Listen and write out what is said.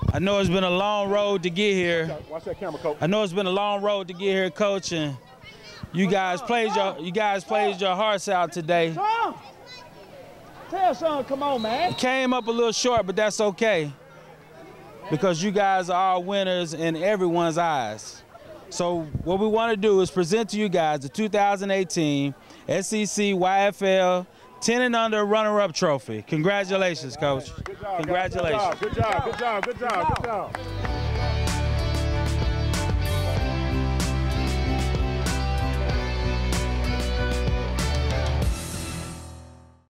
I know it's been a long road to get here. Watch that camera, Coach. I know it's been a long road to get here, Coach, and you guys played your hearts out today. Tell son, come on, man. It came up a little short, but that's okay, because you guys are all winners in everyone's eyes. So what we want to do is present to you guys the 2018 SEC YFL 10 and under runner-up trophy. Congratulations, Coach. Good job, Congratulations. Good job.